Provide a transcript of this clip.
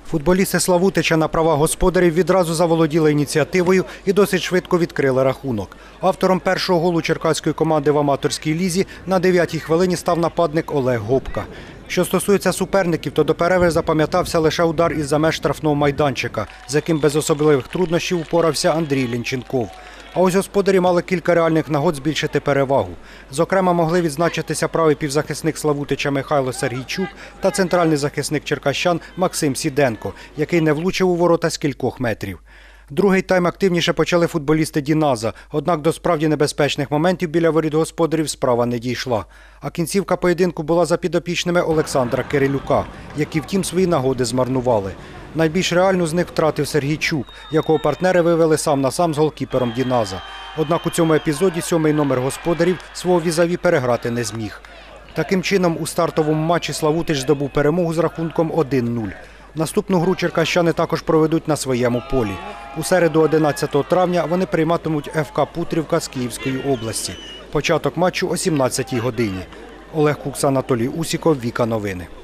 Футболісти Славутича на правах господарів відразу заволоділи ініціативою і досить швидко відкрили рахунок. Автором першого голу черкаської команди в аматорській лізі на 9-й хвилині став нападник Олег Гопка. Що стосується суперників, то до перерви запам'ятався лише удар із-за меж штрафного майданчика, з яким без особливих труднощів упорався Андрій Лінченков. А ось господарі мали кілька реальних нагод збільшити перевагу. Зокрема, могли відзначитися правий півзахисник Славутича Михайло Сергійчук та центральний захисник черкащан Максим Сіденко, який не влучив у ворота з кількох метрів. Другий тайм активніше почали футболісти «Діназа», однак до справді небезпечних моментів біля воріт господарів справа не дійшла. А кінцівка поєдинку була за підопічними Олександра Кирилюка, які, втім, свої нагоди змарнували. Найбільш реальну з них втратив Сергійчук, якого партнери вивели сам на сам з голкіпером «Діназа». Однак у цьому епізоді 7-й номер господарів свого візаві переграти не зміг. Таким чином, у стартовому матчі Славутич здобув перемогу з рахунком 1-0. Наступну гру черкащани також проведуть на своєму полі. У середу 11 травня вони прийматимуть ФК «Путрівка» з Київської області. Початок матчу о 17-й годині. Олег Кукс, Анатолій Усіков, Віка Новини.